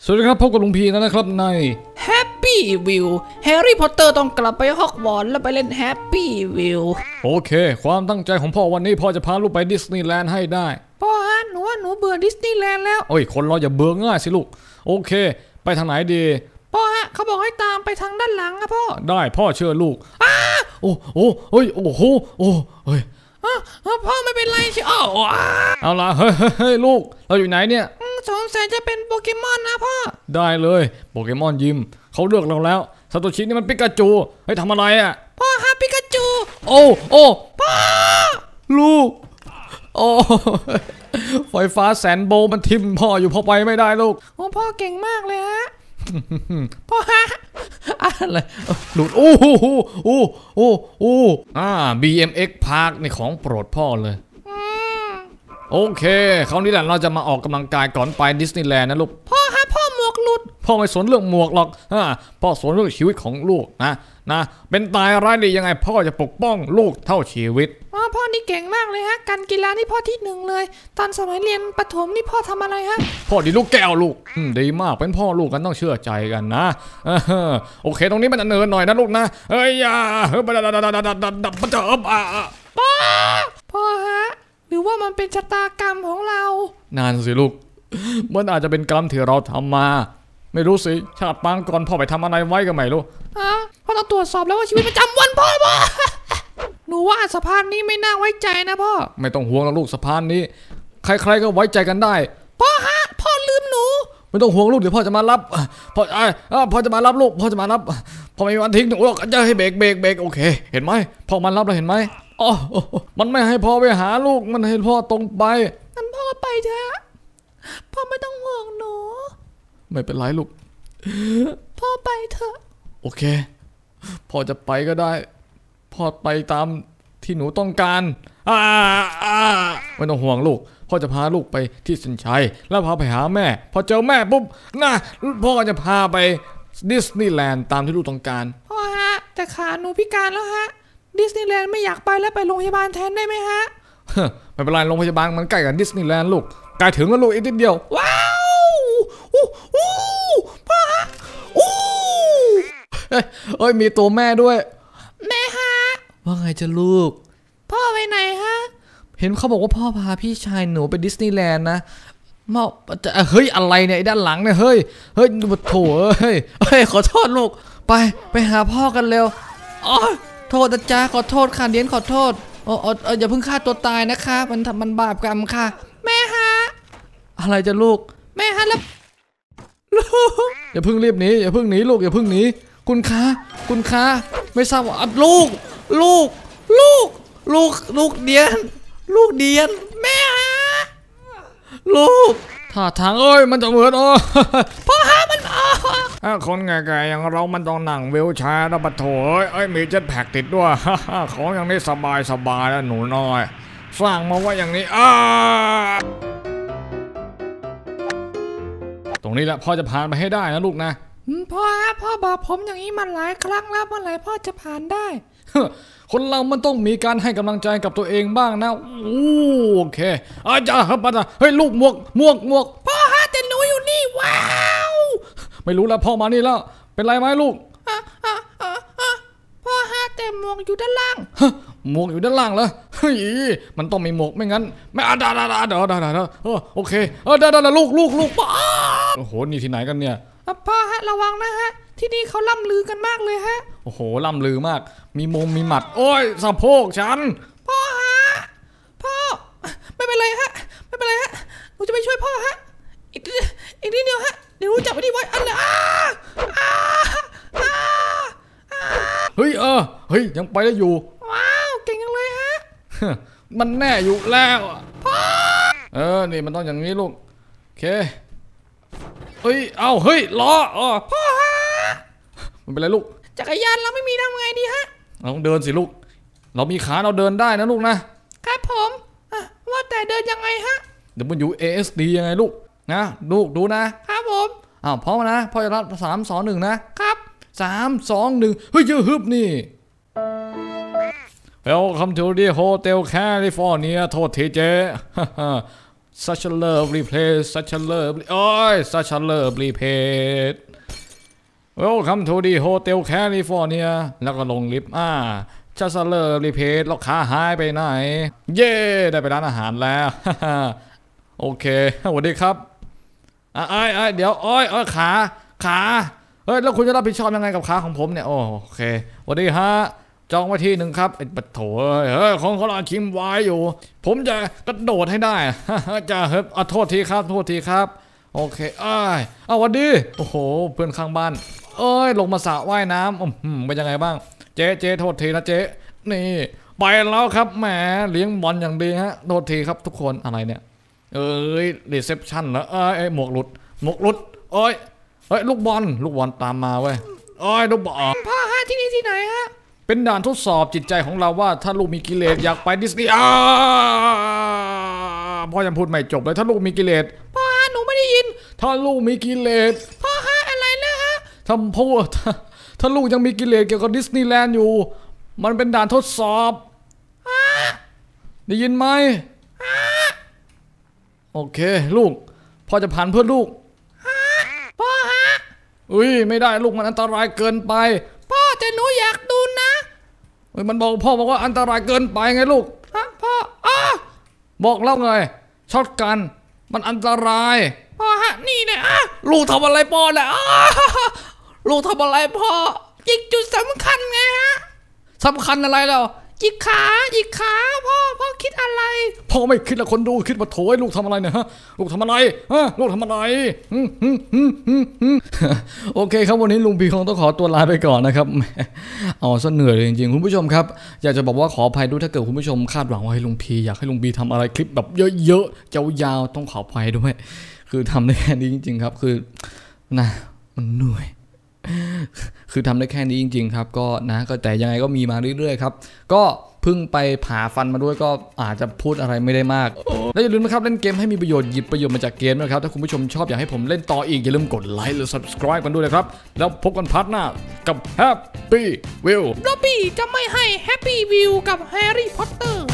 สวัสดีครับพบกับลุงพีนะครับใน Happy View แฮร์รี่พอตเตอร์ต้องกลับไปฮอกวอตส์แล้วไปเล่น Happy View โอเคความตั้งใจของพ่อวันนี้พ่อจะพาลูกไปดิสนีย์แลนด์ให้ได้พ่อฮะหนูว่าหนูเบื่อดิสนีย์แลนด์แล้วโอ้ยคนเราอย่าเบื่อง่ายสิลูกโอเคไปทางไหนดีพ่อฮะเขาบอกให้ตามไปทางด้านหลังอะพ่อได้พ่อเชื่อลูกโอ้โอ้เฮ้ยโอ้โหโอ้เฮ้ยพ่อไม่เป็นไรใช่เอาล่ะเฮ้ยลูกเราอยู่ไหนเนี่ยสงสัยจะเป็นโปเกมอนนะพ่อได้เลยโปเกมอนยิมเขาเลือกเราแล้วซาโตชินี่มันปิกาจูให้ทำอะไรอ่ะพ่อฮะปิกาจูโอ้พ่อลูกโอ้ไฟฟ้าแสนโบมันทิ่มพ่ออยู่พ่อไปไม่ได้ลูกโอ้พ่อเก่งมากเลยฮะพ่อฮะอะไรหลุดโอ้BMX Park ในของโปรดพ่อเลยโอเคคราวนี้แหละเราจะมาออกกำลังกายก่อนไปดิสนีย์แลนด์นะลูกพ่อฮะพ่อหมวกหลุดพ่อไม่สนเรื่องหมวกหรอกพ่อสนเรื่องชีวิตของลูกนะเป็นตายร้ายดียังไงพ่อจะปกป้องลูกเท่าชีวิตพ่อนี่เก่งมากเลยฮะการกีฬานี่พ่อที่หนึ่งเลยตอนสมัยเรียนประถมนี่พ่อทำอะไรฮะพ่อดีลูกแก้วลูกดีมากเป็นพ่อลูกกันต้องเชื่อใจกันนะโอเคตรงนี้มันเนินหน่อยนะลูกนะเฮ้ยพ่อฮะหรือว่ามันเป็นชะตากรรมของเรานานสิลูกมันอาจจะเป็นกรรมที่เราทำมาไม่รู้สิชาติปางก่อนพ่อไปทำอะไรไว้ก็ไม่รู้พ่อต้องตรวจสอบแล้วว่าชีวิตประจำวันพ่อหนูว่าสะพานนี้ไม่น่าไว้ใจนะพ่อไม่ต้องห่วงนะลูกสะพานนี้ใครๆก็ไว้ใจกันได้พ่อฮะพ่อลืมหนูไม่ต้องห่วงลูกเดี๋ยวพ่อจะมารับพ่อจะมารับลูกพ่อจะมารับพ่อไม่มีวันทิ้งหนูหรอกจะให้เบรกโอเคเห็นไหมพ่อมันรับแล้วเห็นไหมมันไม่ให้พ่อไปหาลูกมันให้พ่อตรงไปงั้นพ่อไปเถอะพ่อไม่ต้องห่วงหนูไม่เป็นไรลูกพ่อไปเถอะโอเคพ่อจะไปก็ได้พ่อไปตามที่หนูต้องการไม่ต้องห่วงลูกพ่อจะพาลูกไปที่เส้นชัยแล้วพาไปหาแม่พอเจอแม่ปุ๊บพ่อจะพาไปดิสนีย์แลนด์ตามที่ลูกต้องการพ่อฮะแต่ขาหนูพิการแล้วฮะดิสนีย์แลนด์ไม่อยากไปแล้วไปโรงพยาบาลแทนได้ไหมฮะไม่เป็นไรโรงพยาบาลมันใกล้กับดิสนีย์แลนด์ลูกใกล้ถึงแล้วลูกอีกนิดเดียวว้าวพ่อฮะมีตัวแม่ด้วยแม่ฮะว่าไงจะลูกพ่อไปไหนฮะเห็นเขาบอกว่าพ่อพาพี่ชายหนูไปดิสนีย์แลนด์นะเฮ้ยอะไรเนี่ยไอ้ด้านหลังเนี่ยเฮ้ยโถเฮ้ยขอโทษลูกไปหาพ่อกันเร็วโทษนะจ๊ะขอโทษค่ะเดียนขอโทษอย่าเพิ่งฆ่าตัวตายนะคะมันบาปกรรมค่ะแม่ฮะอะไรจะลูกแม่ฮะแล้วอย่าเพิ่งรีบหนีอย่าเพิ่งหนีลูกอย่าเพิ่งหนีคุณคะไม่ทราบว่าลูกเดียนแม่ฮะลูกท่าทางมันจะเหมือนพ่อฮะมันคนแก่ๆอย่างเรามันต้องนั่งวีลแชร์นะปะโถมีเจ็ตแพ็กติดด้วยของอย่างนี้สบายแล้วหนูน้อยสร้างมาว่าอย่างนี้ตรงนี้แหละพ่อจะผ่านไปให้ได้นะลูกนะพ่อบอกผมอย่างนี้มาหลายครั้งแล้วเมื่อไหร่พ่อจะผ่านได้คนเรามันต้องมีการให้กำลังใจกับตัวเองบ้างนะโอเคจ้าเฮ้ยลูกหมวกพ่อฮะแต่หนูอยู่นี่ว้าวไม่รู้แล้วพ่อมานี่แล้วเป็นไรไหมลูกพ่อฮะแต่หมวกอยู่ด้านล่างหมวกอยู่ด้านล่างเหรอเฮ้ยมันต้องมีหมวกไม่งั้นไม่ได้โอเคได้ลูกโอ้โหนี่ที่ไหนกันเนี่ยพ่อฮะระวังนะฮะที่นี่เขาล่ำลือกันมากเลยฮะโอ้โหล่ำลือมากมีมีหมัดสะโพกฉันพ่อฮะพ่อไม่เป็นไรฮะหนูจะไปช่วยพ่อฮะอีกนิดเดียวฮะเดี๋ยวหนูจับไว้ที่ไว้เฮ้ยยังไปได้อยู่ว้าวเก่งจังเลยฮะมันแน่อยู่แล้วพ่อนี่มันต้องอย่างนี้ลูกโอเคเฮ้ยล้อพ่อฮะมันเป็นไรลูกจักรยานเราไม่มีทำไงดีฮะเราต้องเดินสิลูกเรามีขาเราเดินได้นะลูกนะครับผมว่าแต่เดินยังไงฮะ WASD ยังไงลูกนะลูกดูนะครับผมพร้อมนะพ่อจะรับ3 2 1นะครับ3 2 1เฮ้ยฮึบนี่ Welcome to the Hotel California โทษทีเจ such a lovely place such a lovely โอ้ย such a lovely place welcome to the hotel California แล้วก็ลงลิฟต์just a lovely place แล้วขาหายไปไหนเย้ได้ไปร้านอาหารแล้ว โอเคสวัสดีครับเดี๋ยวโอ้ยขาเฮ้ยแล้วคุณจะรับผิดชอบยังไงกับขาของผมเนี่ยโอเคสวัสดีฮะจองไว้ที่หนึ่งครับไอ้ปัดโถเฮ้ยของเขาลองชิมไว้อยู่ผมจะกระโดดให้ได้ จะเฮ้ยโทษทีครับโอเคสวัสดีโอ้โหเพื่อนข้างบ้านลงมาสระว่ายน้ำเป็นยังไงบ้างเจ๊โทษทีนะเจ๊นี่ไปแล้วครับแหมเลี้ยงบอลอย่างดีฮะโทษทีครับทุกคนอะไรเนี่ยรีเซพชันแล้วหมวกหลุดลูกบอลตามมาเว้ยลูกบอลพ่อฮะที่นี่ที่ไหนฮะเป็นด่านทดสอบจิตใจของเราว่าถ้าลูกมีกิเลสอยากไปดิสนีย์พ่อยังพูดไม่จบเลยถ้าลูกมีกิเลสพ่อฮะหนูไม่ได้ยินถ้าลูกมีกิเลสพ่อฮะอะไรนะฮะถ้าลูกยังมีกิเลสเกี่ยวกับดิสนีย์แลนด์อยู่มันเป็นด่านทดสอบได้ยินไหมโอเคลูกพ่อจะผ่านเพื่อลูกพ่อฮะไม่ได้ลูกมันอันตรายเกินไปพ่อแต่หนูอยากดูนะมันพ่อบอกว่าอันตรายเกินไปไงลูกพ่อบอกแล้วไงช็อตกันมันอันตรายพ่อฮะนี่เนี่ยลูกทำอะไรพ่อเนี่ยลูกทำอะไรพ่อยิงจุดสำคัญไงฮะสำคัญอะไรแล้วยิกขาพ่อคิดอะไรพ่อไม่คิดละคนดูคิดว่าโถยลูกทำอะไรเนี่ยฮะลูกทำอะไรลูกทำอะไรโอเคครับวันนี้ลุงพีคงต้องขอตัวลาไปก่อนนะครับเอาซะเหนื่อยเลยจริงๆคุณผู้ชมครับอยากจะบอกว่าขออภัยด้วยถ้าเกิดคุณผู้ชมคาดหวังว่าให้ลุงพีอยากให้ลุงพีทำอะไรคลิปแบบเยอะๆยาวๆต้องขออภัยด้วยคือทำได้แค่นี้จริงๆครับคือนะมันเหนื่อยคือทำได้แค่นี้จริงๆครับก็นะก็แต่ยังไงก็มีมาเรื่อยๆครับก็เพิ่งไปผ่าฟันมาด้วยก็อาจจะพูดอะไรไม่ได้มากและอย่าลืมนะครับเล่นเกมให้มีประโยชน์หยิบประโยชน์มาจากเกมนะครับถ้าคุณผู้ชมชอบอยากให้ผมเล่นต่ออีกอย่าลืมกดไลค์หรือ subscribe กันด้วยนะครับแล้วพบกันพาร์ทหน้ากับ Happy Wheel ล็อบบี้จะไม่ให้ Happy Wheel กับ Harry Potter